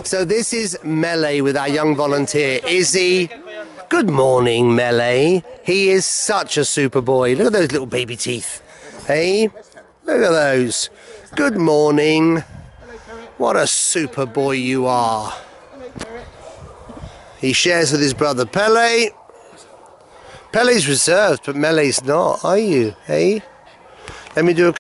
So this is MELE with our young volunteer, Izzy. Good morning, MELE. He is such a super boy. Look at those little baby teeth. Hey, look at those. Good morning. What a super boy you are. He shares with his brother Pele. Pele's reserved, but MELE's not, are you? Hey? Let me do a